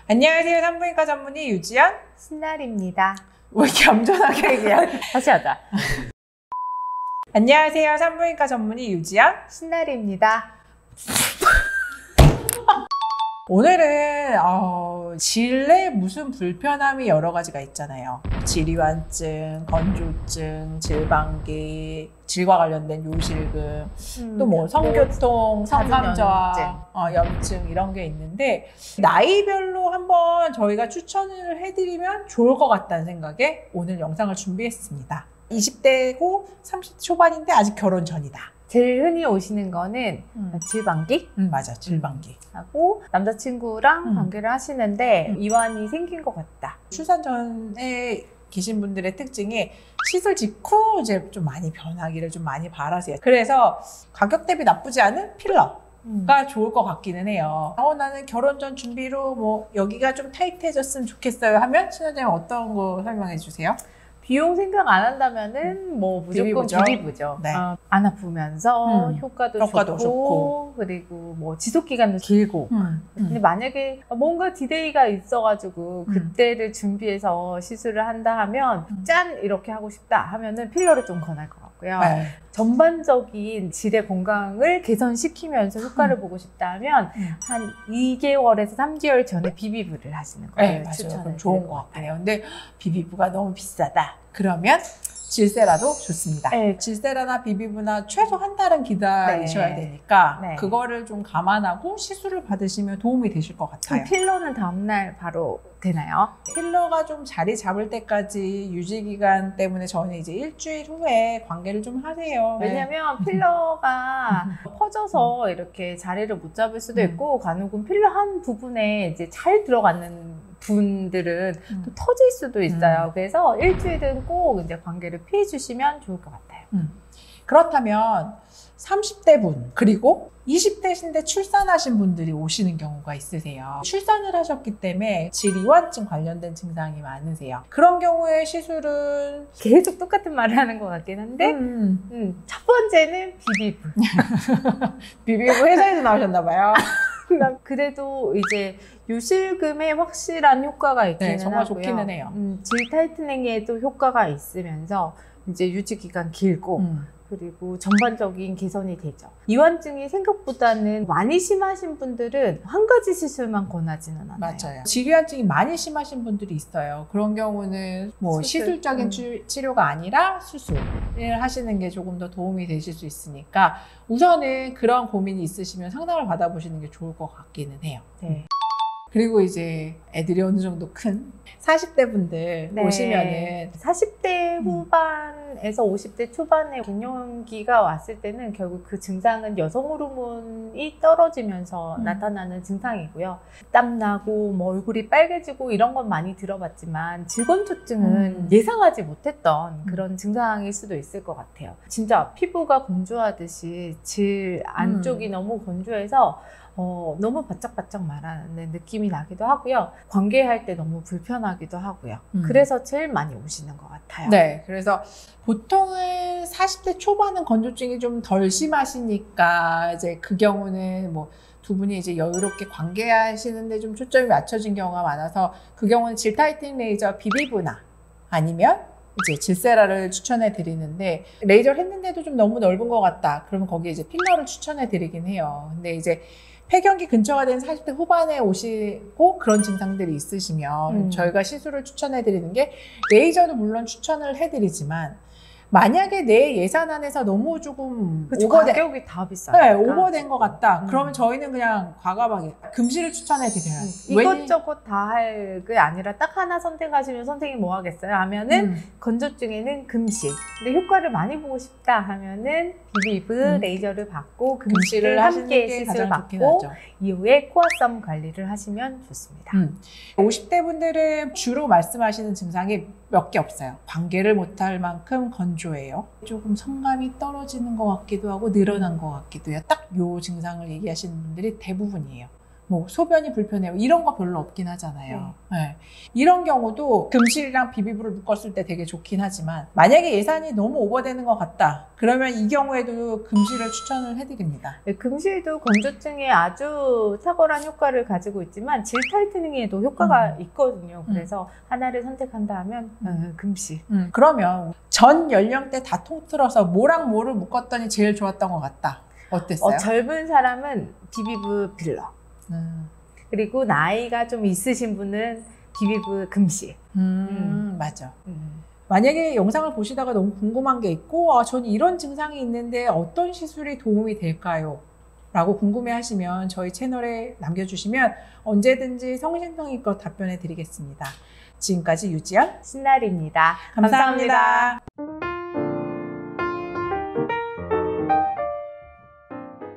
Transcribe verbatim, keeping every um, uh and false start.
안녕하세요. 산부인과 전문의 유지연 신날입니다. 왜 이렇게 얌전하게 얘기해? 다시 하자. 안녕하세요. 산부인과 전문의 유지연 신날입니다. 오늘은 어, 질에 무슨 불편함이 여러 가지가 있잖아요. 질이완증, 건조증, 질방기, 질과 관련된 요실금, 음, 또 뭐 성교통, 성감저하, 어, 염증 이런 게 있는데 나이별로 한번 저희가 추천을 해드리면 좋을 것 같다는 생각에 오늘 영상을 준비했습니다. 이십 대고 삼십 대 초반인데 아직 결혼 전이다. 제일 흔히 오시는 거는 음. 질방기? 음, 맞아. 질방기. 하고 남자친구랑 음. 관계를 하시는데 음. 이완이 생긴 것 같다. 출산 전에 계신 분들의 특징이 시술 직후 이제 좀 많이 변하기를 좀 많이 바라세요. 그래서 가격 대비 나쁘지 않은 필러가 음. 좋을 것 같기는 해요. 어, 나는 결혼 전 준비로 뭐 여기가 좀 타이트해졌으면 좋겠어요 하면 신원장님 어떤 거 설명해 주세요? 비용 생각 안 한다면은 뭐 무조건 비비부죠. 비비부죠. 네. 어, 안 아프면서 음. 효과도, 효과도 좋고, 좋고 그리고 뭐 지속 기간도 길고. 음. 음. 근데 만약에 뭔가 디데이가 있어가지고 음. 그때를 준비해서 시술을 한다 하면 음. 짠 이렇게 하고 싶다 하면은 필러를 좀 권할 것 같고요. 네. 전반적인 질의 건강을 개선시키면서 효과를 음. 보고 싶다 하면 음. 한 이 개월에서 삼 개월 전에 비비부를 하시는 거예요. 네, 맞아요. 좋은 것 같아요. 근데 비비부가 너무 비싸다. 그러면 질세라도 좋습니다. 네. 질세라나 비비부나 최소 한 달은 기다리셔야 네. 되니까 네. 그거를 좀 감안하고 시술을 받으시면 도움이 되실 것 같아요. 필러는 다음날 바로 되나요? 필러가 좀 자리 잡을 때까지 유지기간 때문에 저는 이제 일주일 후에 관계를 좀 하세요. 왜냐면 필러가 퍼져서 이렇게 자리를 못 잡을 수도 있고 간혹은 필러 한 부분에 이제 잘 들어가는 분들은 음. 또 터질 수도 있어요. 음. 그래서 일주일은 꼭 이제 관계를 피해 주시면 좋을 것 같아요. 음. 그렇다면 삼십 대 분 그리고 이십 대신데 출산하신 분들이 오시는 경우가 있으세요. 출산을 하셨기 때문에 질이완증 관련된 증상이 많으세요. 그런 경우에 시술은 계속 똑같은 말을 하는 것 같긴 한데 음. 음. 첫 번째는 비비부. 비비부 회사에서 나오셨나 봐요. 그래도 이제 요실금에 확실한 효과가 있기는 네, 정말 하고요. 좋기는 해요. 음, 질 타이트닝에도 효과가 있으면서 이제 유지 기간 길고 음. 그리고 전반적인 개선이 되죠. 이완증이 생각보다는 많이 심하신 분들은 한 가지 시술만 권하지는 않아요. 맞아요. 질이완증이 많이 심하신 분들이 있어요. 그런 경우는 뭐 수술. 시술적인 음. 치료가 아니라 수술을 하시는 게 조금 더 도움이 되실 수 있으니까 우선은 그런 고민이 있으시면 상담을 받아보시는 게 좋을 것 같기는 해요. 네. 그리고 이제 애들이 어느 정도 큰 사십 대 분들 네. 오시면은 사십 대 후반에서 음. 오십 대 초반에 갱년기가 왔을 때는 결국 그 증상은 여성 호르몬이 떨어지면서 음. 나타나는 증상이고요. 땀나고 뭐 얼굴이 빨개지고 이런 건 많이 들어봤지만 질건조증은 음. 예상하지 못했던 그런 음. 증상일 수도 있을 것 같아요. 진짜 피부가 건조하듯이 질 안쪽이 음. 너무 건조해서 어, 너무 바짝바짝 말하는 느낌이 나기도 하고요. 관계할 때 너무 불편하기도 하고요. 음. 그래서 제일 많이 오시는 것 같아요. 네, 그래서 보통은 사십 대 초반은 건조증이 좀 덜 심하시니까 이제 그 경우는 뭐 두 분이 이제 여유롭게 관계하시는데 좀 초점이 맞춰진 경우가 많아서 그 경우는 질 타이트닝 레이저 비비부나 아니면 이제 질세라를 추천해 드리는데 레이저를 했는데도 좀 너무 넓은 것 같다. 그러면 거기에 이제 필러를 추천해 드리긴 해요. 근데 이제 폐경기 근처가 된 사십 대 후반에 오시고 그런 증상들이 있으시면 음. 저희가 시술을 추천해 드리는 게 레이저도 물론 추천을 해 드리지만 만약에 내 예산 안에서 너무 조금 그쵸, 오버된, 가격이 다 비싸요. 네, 오버된 것 같다. 음. 그러면 저희는 그냥 과감하게 금시를 추천해 드려요. 음. 이것저것 다 할 게 아니라 딱 하나 선택하시면 선생님이 뭐 하겠어요? 하면은 음. 건조증에는 금시. 근데 효과를 많이 보고 싶다 하면은 비비브 음. 레이저를 받고 금시를, 금시를 함께 시술 받고 이후에 코어썸 관리를 하시면 좋습니다. 음. 오십 대 분들은 주로 말씀하시는 증상이 몇 개 없어요. 관계를 못할 만큼 건조해요. 조금 성감이 떨어지는 것 같기도 하고 늘어난 것 같기도 해요. 딱 요 증상을 얘기하시는 분들이 대부분이에요. 뭐 소변이 불편해요. 이런 거 별로 없긴 하잖아요. 네. 이런 경우도 금실이랑 비비브를 묶었을 때 되게 좋긴 하지만 만약에 예산이 너무 오버되는 것 같다. 그러면 이 경우에도 금실을 추천을 해드립니다. 네, 금실도 건조증에 아주 탁월한 효과를 가지고 있지만 질 타이트닝에도 효과가 음. 있거든요. 그래서 하나를 선택한다 하면 음, 금실. 음, 그러면 전 연령대 다 통틀어서 뭐랑 뭐를 묶었더니 제일 좋았던 것 같다. 어땠어요? 어, 젊은 사람은 비비브 필러. 음, 그리고 나이가 좀 있으신 분은 비비브 금실. 음, 음. 맞아. 음. 만약에 영상을 보시다가 너무 궁금한 게 있고 아, 저는 이런 증상이 있는데 어떤 시술이 도움이 될까요? 라고 궁금해 하시면 저희 채널에 남겨주시면 언제든지 성심성의껏 답변해 드리겠습니다. 지금까지 유지연 신날입니다. 감사합니다. 감사합니다.